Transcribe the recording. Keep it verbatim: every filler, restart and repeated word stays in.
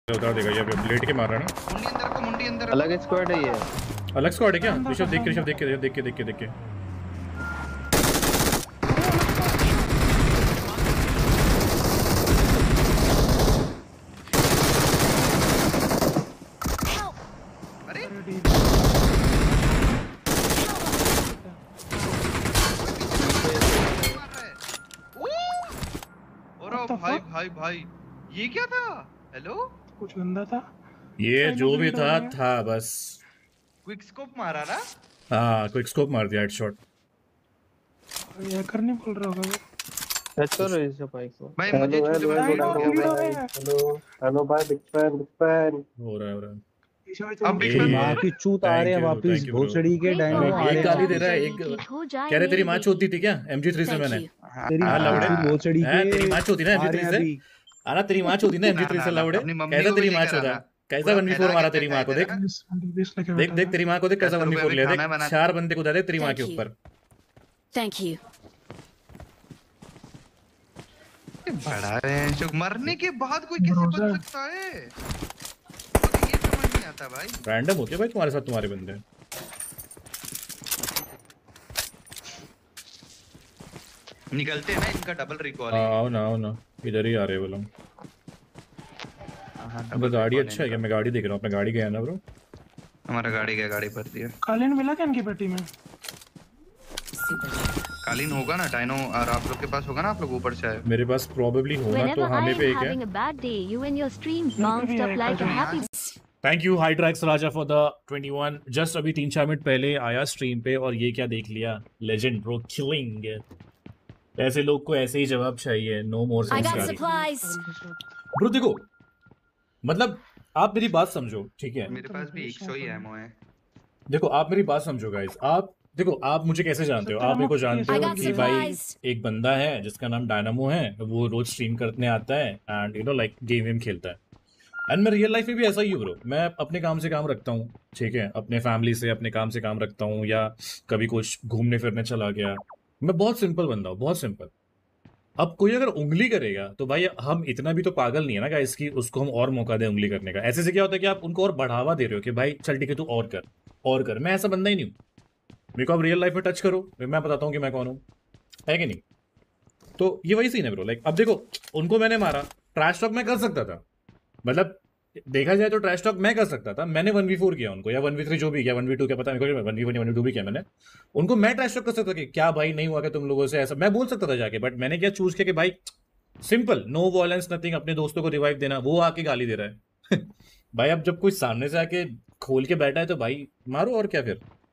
उतार देगा ये अभी लेट के मार रहा है ना। मुंडी अंदर को मुंडी अंदर अलग स्क्वाड है ये। अलग स्क्वाड है क्या? ऋषभ देख के ऋषभ देख के देख के देख के देख के अरे और भाई भाई भाई ये क्या था? हेलो कुछ गंदा था ये जो भी था था बस। क्विक स्कोप मारा ना? हाँ क्विक स्कोप मार दिया हेडशॉट। ये करने बोल रहा होगा वो। टच करो इस भाई को। भाई मुझे छोटे भाई हेलो हेलो भाई बिग फैन बिग फैन हो रहा है हो रहा है। अब बिग फैन माँ की चूत आ रहे हैं वापिस भोसड़ी के डायनो आ रहे हैं। एक गाली दे रहा है एक कह रहे तेरी माँ चोती थी क्या एम जी थ्री से? मैंने तेरी भोसड़ी के तेरी माँ चोती ना एम जी थ्री से? आना तेरी माँ चोती ना एम जी थ्री से लाउडे। कैसा तेरी माँ चोदा? कैसा वन वी फोर मारा तेरी माँ को? देख देख देख तेरी माँ को देख कैसा वन वी फोर लिया। देख चार बंदे को दे तेरी माँ के ऊपर। Thank you. बड़ा है जो मरने के बाद कोई कैसे बच सकता है? ये समझ नहीं आता भाई। रैंडम होते भाई तुम्हारे साथ तुम्हारे बंदे। निकलते हैं ना इनका डबल रिकॉल है। आओ ना आओ ना इधर ही आ रहे बोलो। अब गाड़ी अच्छा है क्या? मैं गाड़ी देख रहा हूँ। अपना गाड़ी गया ना ब्रो? हमारा गाड़ी गया गाड़ी पर दिया। कालीन मिला क्या इनकी पेटी में? कालीन होगा ना डायनो और आप लोग के पास होगा ना? आप लोग ऊपर से आए। मेरे पास प्रोबेबली होना तो हमें पे एक है। Thank you Hydrax Raja for the twenty one. Just अभी तीन चार मिनट पहले आया स्ट्रीम पे और ये क्या देख लिया। Legend bro killing. ऐसे लोग को ऐसे ही जवाब चाहिए। No more bro. देखो मतलब आप मेरी बात समझो ठीक है? मेरे पास भी एक सौ ही एमओ है। देखो आप मेरी बात समझो गाइस। आप देखो आप मुझे कैसे जानते हो? आप मेरे को जानते हो कि भाई एक बंदा है जिसका नाम डायनामो है। वो रोज स्ट्रीम करने आता है and you know like game वेम खेलता है। एंड मैं रियल लाइफ में भी ऐसा ही हूँ ब्रो। मैं अपने काम से काम रखता हूँ ठीक है? अपने फैमिली से अपने काम से काम रखता हूँ या कभी कुछ घूमने फिरने चला गया। मैं बहुत सिंपल बंदा हूँ बहुत सिंपल। अब कोई अगर उंगली करेगा तो भाई हम इतना भी तो पागल नहीं है ना गाइस कि उसको हम और मौका दें उंगली करने का। ऐसे से क्या होता है कि आप उनको और बढ़ावा दे रहे हो कि भाई चल ठीक है तू और कर और कर। मैं ऐसा बंदा ही नहीं हूँ। मेरे को अब रियल लाइफ में टच करो मैं बताता हूँ कि मैं कौन हूँ, है कि नहीं? तो ये वही सीन है ब्रो। लाइक अब देखो उनको मैंने मारा। ट्रैश टॉक मैं कर सकता था। मतलब देखा जाए तो ट्रैश टॉक मैं कर सकता था। मैंने वन वी फोर किया उनको या वन वी थ्री जो भी किया वन वी टू क्या पता मेरे को one V one one V two भी किया मैंने उनको। मैं ट्रैश टॉक कर सकता कि क्या भाई नहीं हुआ क्या तुम लोगों से? ऐसा मैं बोल सकता था जाके। बट मैंने क्या चूज किया कि भाई सिंपल नो वॉयलेंस नथिंग। अपने दोस्तों को रिवाइव देना। वो आके गाली दे रहा है भाई अब जब कोई सामने से आके खोल के बैठा है तो भाई मारो और क्या फिर।